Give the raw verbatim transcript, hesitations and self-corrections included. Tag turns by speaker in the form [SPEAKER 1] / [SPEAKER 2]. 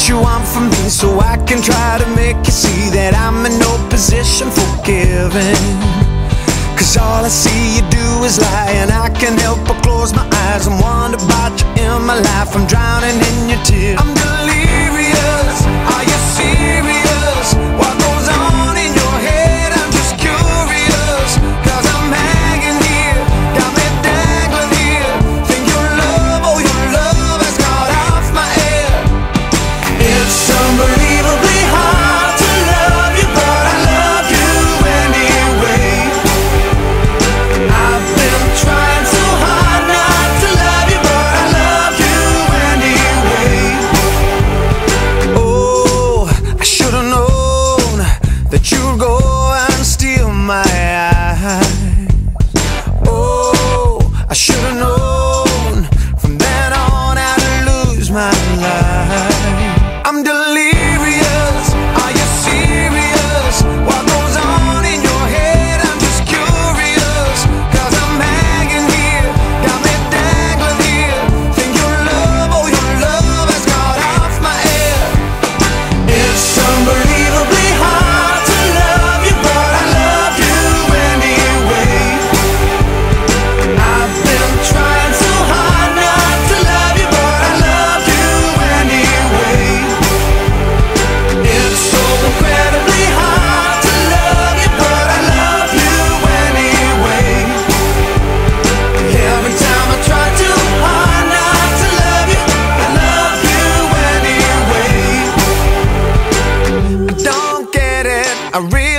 [SPEAKER 1] what you want from me, so I can try to make you see that I'm in no position for giving. Cause all I see you do is lie, and I can't help but close my eyes and wonder about you in my life. I'm drowning in your tears. I'm delirious, are you serious? What goes on in your head? I'm just curious, cause I'm hanging here, got me dangling here. Think your love, oh your love has got off my head. It's unbelievably hard to love you, but I love you anyway. I've been trying so hard not to love you, but I love you anyway. Oh, I should've known that you'd go and steal my eyes. Oh, I should've known from then on how to lose my life. I'm delirious, are you serious? What goes on in your head? I'm just curious, cause I'm hanging here, got me dangling here. Think your love, oh your love has got off my head. It's unbelievably hard to love you, but I love you anyway. I've been trying so hard not to love you, but I love you anyway. It's so incredibly hard to love you, but I love you anyway. Every time I try too hard not to love you, I love you anyway. I don't get it, I really